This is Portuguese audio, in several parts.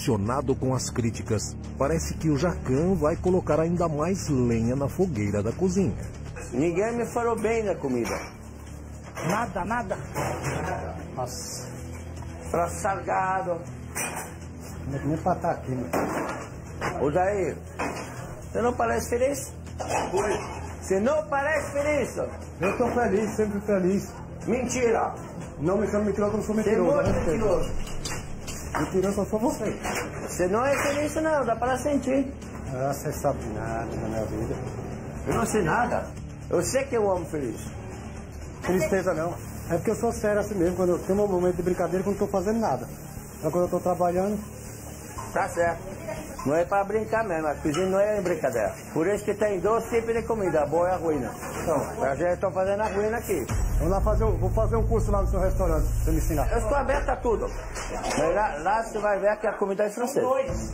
decepcionado com as críticas, parece que o Jacan vai colocar ainda mais lenha na fogueira da cozinha. Ninguém me falou bem da comida. Nada. Nossa. Pra salgado. Não é que nem pra estar aqui, né? Ô Daí, você não parece feliz? Você não parece feliz? Eu tô feliz, sempre feliz. Mentira! Não me chama mentiroso, eu não sou Você é mentiroso. muito mentiroso. Mentiroso só sou você. Você não é feliz não, dá para sentir. Ah, você sabe nada da minha vida. Eu não sei nada. Eu sei que eu amo feliz. Tristeza não. É porque eu sou sério assim mesmo, quando eu tenho um momento de brincadeira quando não tô fazendo nada. Mas quando eu tô trabalhando... Tá certo. Não é para brincar mesmo, a cozinha não é brincadeira. Por isso que tem dois tipos de comida, a boa e a ruína. Então, a gente está fazendo a ruína aqui. Vamos lá vou fazer um curso lá no seu restaurante, pra você me ensinar. Eu estou aberto a tudo. Mas lá você vai ver que a comida é francesa.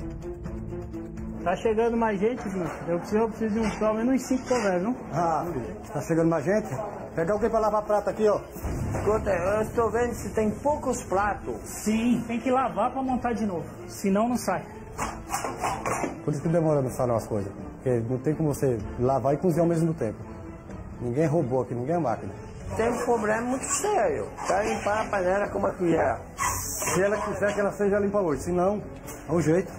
Tá chegando mais gente, bicho. Eu preciso de pelo menos uns 5 conversas, não? Ah, tá chegando mais gente? Pega alguém pra lavar prato aqui, ó. Escuta, eu estou vendo se tem poucos pratos. Sim, tem que lavar pra montar de novo. Senão não sai. Por isso que demora no salão as coisas. Porque não tem como você lavar e cozinhar ao mesmo tempo. Ninguém roubou aqui, ninguém é máquina. Tem um problema muito sério. Tá limpar a panela como a colher. Se ela quiser que ela seja limpa hoje, se não, é o jeito.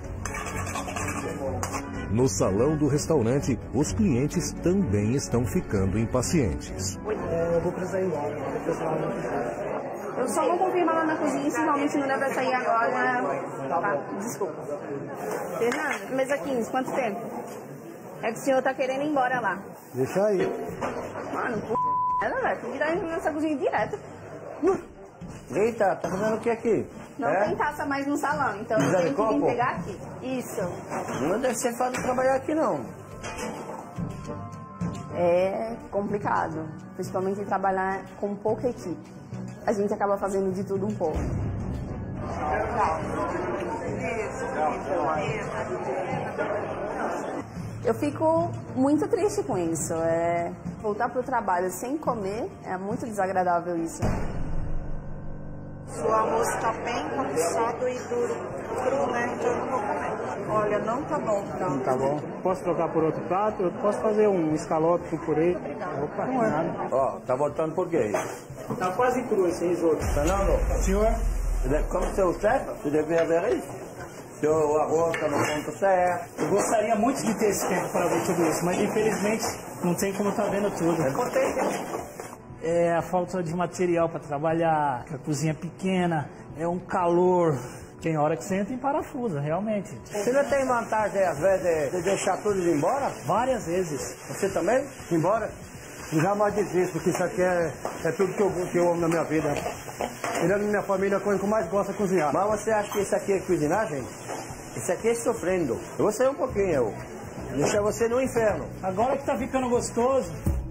No salão do restaurante, os clientes também estão ficando impacientes. Eu vou precisar ir embora. Eu só vou confirmar lá na cozinha se realmente não dá pra sair agora. Tá, desculpa. Fernando, mesa 15, quanto tempo? É que o senhor tá querendo ir embora lá. Deixa aí. Mano, velho, tem que ir nessa cozinha direto. Eita, tá fazendo o que aqui? Não tem taça mais no salão, então eu tenho que vir pegar aqui. Isso. Não deve ser fácil trabalhar aqui, não. É complicado, principalmente trabalhar com pouca equipe. A gente acaba fazendo de tudo um pouco. Eu fico muito triste com isso. Voltar para o trabalho sem comer é muito desagradável isso. O almoço está bem cobiçado e duro, cru, né? Então eu não vou comer. Olha, não tá bom, não. Não tá bom. Posso trocar por outro prato? Eu posso fazer um escalope com purê. Opa, não é nada. Ó, tá voltando por quê? Tá quase cru esse risoto. Fernando, Senhor? como seu chefe, você devia ver isso. Seu arroz tá no ponto certo. Eu gostaria muito de ter esse tempo para ver tudo isso, mas infelizmente não tem como tá vendo tudo. É potente. É a falta de material para trabalhar, a cozinha é pequena, é um calor. Tem hora que você entra em parafuso, realmente. Você não tem vantagem, às vezes, de deixar tudo ir embora? Várias vezes. Você também? Embora? Eu jamais desisto, porque isso aqui é tudo que eu amo na minha vida. Tirando minha família, a coisa que eu mais gosto é cozinhar. Mas você acha que isso aqui é cozinhar, gente? Isso aqui é sofrendo. Eu vou sair um pouquinho, eu. Deixar você no inferno. Agora que tá ficando gostoso.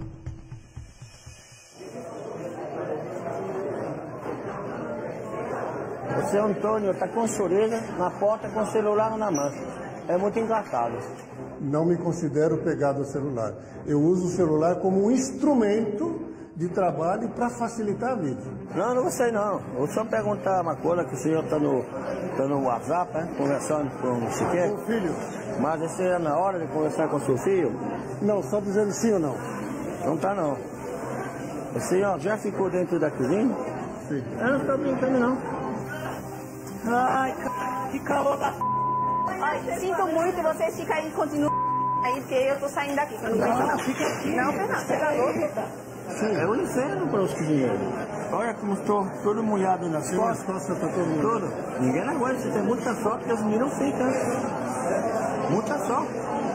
Você, Antônio, tá com sorriso na porta com o celular na mão. É muito engraçado. Não me considero pegado ao celular. Eu uso o celular como um instrumento de trabalho para facilitar a vida. Não, não sei não. Vou só perguntar uma coisa, que o senhor tá no WhatsApp, né? Conversando com não sei o quê. Ô filho, Mas esse é na hora de conversar com seu filho? não, só dizendo sim ou não. Não tá não. O senhor já ficou dentro da cozinha? Sim. Eu não tô brincando não. Ai, que calor da... Ai, sinto muito, vocês ficam aí, continuam aí, porque eu tô saindo daqui. Não, fica aqui. não, Fernando, você tá louco? Sim, é um inferno para os cozinheiros. Olha como estou todo molhado nas costas. Nossa, tá todo mundo. Tudo. Ninguém aguenta, você tem muita sorte que as meninas não ficam. Muita sorte.